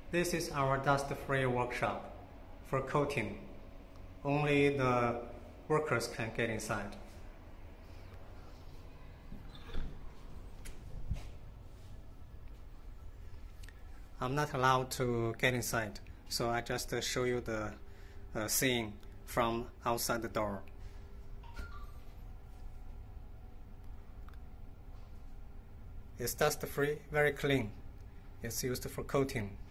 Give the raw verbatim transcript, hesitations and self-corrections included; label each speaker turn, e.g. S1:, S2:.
S1: This is our dust-free workshop for coating. Only the workers can get inside. I'm not allowed to get inside, so I just uh, show you the uh, scene from outside the door. It's dust-free, very clean. It's used for coating.